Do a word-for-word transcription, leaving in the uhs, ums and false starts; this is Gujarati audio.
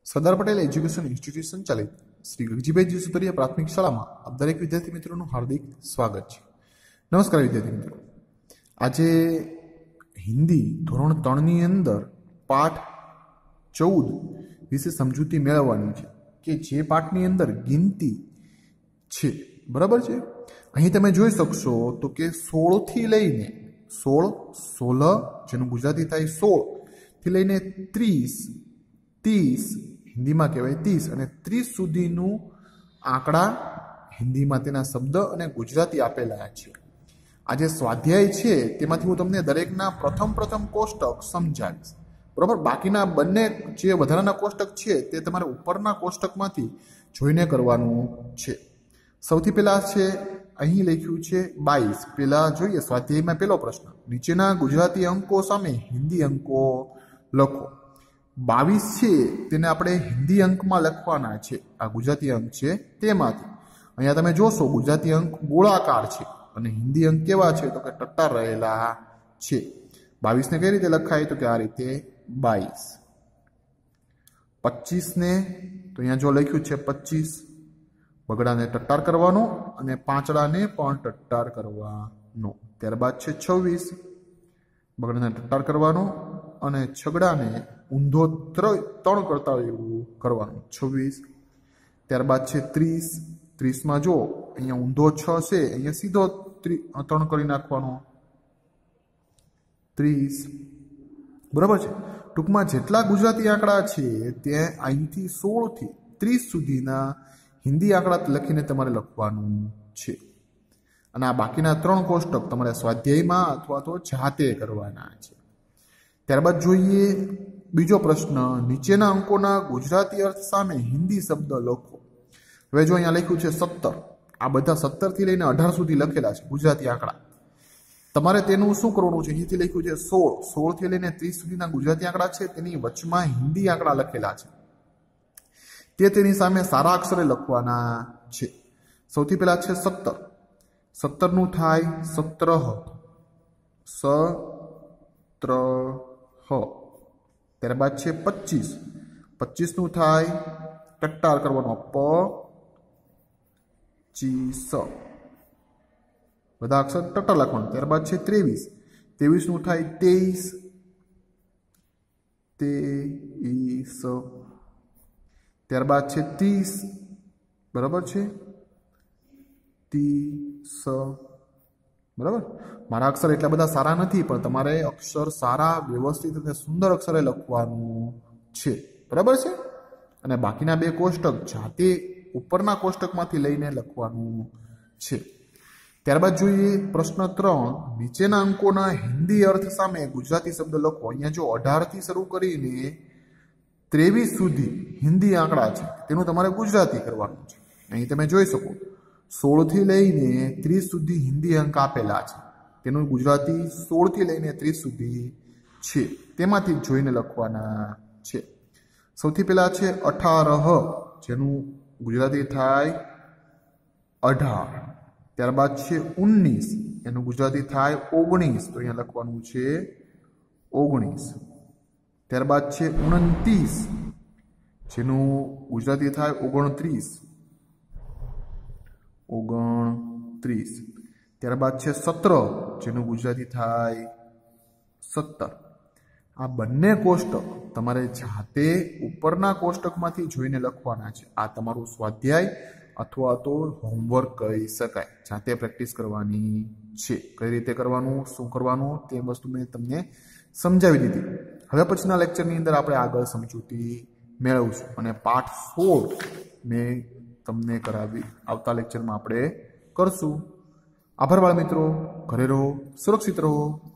સરદાર પટેલ એજ્યુકેશન ઇન્સ્ટિટ્યૂટ સંચાલિત શ્રી ગગજીભાઈ જીસુપરિયા પ્રાથમિક શાળામાં આપ દરેક વિદ્યાર્થી મિત્રોનું હાર્દિક સ્વાગત છે। નમસ્કાર વિદ્યાર્થી મિત્રો, આજે હિન્દી ધોરણ ત્રણની અંદર પાઠ ચૌદ વિશે સમજૂતી મેળવવાની છે કે જે પાઠની અંદર ગિનતી છે, બરાબર છે। અહીં તમે જોઈ શકશો તો કે સોળ થી લઈને સોળ સોળ જેનું ગુજરાતી થાય સોળ થી લઈને ત્રીસ ત્રીસ હિન્દીમાં કહેવાય ત્રીસ અને ત્રીસ સુધીનું આંકડા હિન્દીમાં તેના શબ્દ અને ગુજરાતી આપેલા છે। આ જે સ્વાધ્યાય છે તેમાંથી હું તમને દરેકના પ્રથમ પ્રથમ કોષ્ટક સમજાવીશ, બરાબર। બાકીના બંને જે વધારાના કોષ્ટક છે તે તમારે ઉપરના કોષ્ટકમાંથી જોઈને કરવાનું છે। સૌથી પહેલા છે અહીં લખ્યું છે બાવીસ। પહેલા જોઈએ સ્વાધ્યાયમાં પહેલો પ્રશ્ન, નીચેના ગુજરાતી અંકો સામે હિન્દી અંકો લખો। બાવીસ છે તેને આપણે હિન્દી અંકમાં લખવાના છે, આ ગુજરાતી અંક છે તેમાંથી। અહીંયા તમે જોશો ગુજરાતી અંક ગોળાકાર છે અને હિન્દી અંક કેવા છે તો કે ટટ્ટાર રહેલા છે। બાવીસ ને કઈ રીતે લખાય તો કે આ રીતે બાવીસ। પચીસ ને તો અહીંયા જો લખ્યું છે પચીસ, બગડાને ટટ્ટાર કરવાનો અને પાંચડાને પણ ટટ્ટાર કરવાનો। ત્યારબાદ છે છવ્વીસ, બગડાને ટટ્ટાર કરવાનો અને છગડાને ઊંધો ત્રણ કરતા એવું કરવાનું, છવ્વીસ। ત્યારબાદ છે ત્રીસ, ત્રીસમાં જો અહીંયા ઊંધો છ છે, અહીંયા સીધો ત્રણ કરી નાખવાનો, ત્રીસ, બરાબર છે। ટૂંકમાં જેટલા ગુજરાતી આંકડા છે તે અહીંથી સોળ થી ત્રીસ સુધીના હિન્દી આંકડા લખીને તમારે લખવાનું છે અને આ બાકીના ત્રણ કોષ્ટક તમારે સ્વાધ્યાયમાં અથવા તો જાતે કરવાના છે। ત્યારબાદ જોઈએ બીજો પ્રશ્ન, નીચેના અંકોના ગુજરાતી અર્થ સામે હિન્દી શબ્દ લખો। હવે જો અહીંયા લખ્યું છે સત્તર, આ બધા સત્તર થી લઈને અઢાર સુધી લખેલા છે ગુજરાતી આંકડા। તમારે તેનું શું કરવાનું છે, અહીંથી લખ્યું છે સોળ, સોળ થી લઈને ત્રીસ સુધીના ગુજરાતી આંકડા છે તેની વચમાં હિન્દી આંકડા લખેલા છે, તે તેની સામે સારા અક્ષરે લખવાના છે। સૌથી પહેલા છે સત્તર, સત્તર નું થાય સત્રહ, સત્રહ। ત્યારબાદ છે પચીસ, પચીસ નું થાય ટટ્ટાર કરવાનો, પ ચીસ, બધા અક્ષર ટટ્ટાર લખવાનું। ત્યારબાદ છે ત્રેવીસ, ત્રેવીસ નું થાય તેઈસ, તેઈસ। ત્યારબાદ છે ત્રીસ, બરાબર છે, ત્રીસ, બરાબર। મારા અક્ષર એટલા બધા સારા નથી પણ તમારે અક્ષર સારા વ્યવસ્થિત અને સુંદર અક્ષરે લખવાનું છે, બરાબર છે। અને બાકીના બે કોષ્ટક જાતે ઉપરના કોષ્ટકમાંથી લઈને લખવાનું છે। ત્યારબાદ જોઈએ પ્રશ્ન ત્રણ, નીચેના અંકોના હિન્દી અર્થ સામે ગુજરાતી શબ્દ લખો। અહીંયા જો અઢાર થી શરૂ કરીને ત્રેવીસ સુધી હિન્દી આંકડા છે તેનું તમારે ગુજરાતી કરવાનું છે। અહીં તમે જોઈ શકો સોળ થી લઈને ત્રીસ સુધી હિન્દી અંક આપેલા છે, તેનું ગુજરાતી સોળ થી લઈને ત્રીસ સુધી છે, તેમાંથી જોઈને લખવાના છે। સૌથી પહેલા છે અઠારહ, જેનું ગુજરાતી થાય અઢાર। ત્યારબાદ છે ઉન્નીસ, એનું ગુજરાતી થાય ઓગણીસ, તો અહીંયા લખવાનું છે ઓગણીસ। ત્યારબાદ છે ઉનત્રીસ, જેનું ગુજરાતી થાય ઓગણત્રીસ, ઓગણત્રીસ। ત્યારબાદ છે સત્ર, જેનું ગુજરાતી થાય સત્તર। આ બંને કોષ્ટક તમારે જાતે ઉપરના કોષ્ટકમાંથી જોઈને લખવાના છે। આ તમારું સ્વાધ્યાય અથવા તો હોમવર્ક કહી શકાય, જાતે પ્રેક્ટિસ કરવાની છે। કઈ રીતે કરવાનું, શું કરવાનું તે વસ્તુ મેં તમને સમજાવી દીધી। હવે પછીના લેક્ચરની અંદર આપણે આગળ સમજૂતી મેળવશું અને પાઠ સોળ મેં તમને કરાવી આવતા લેક્ચરમાં આપણે કરશું। આભાર બાળ મિત્રો, ઘરે રહો, સુરક્ષિત રહો।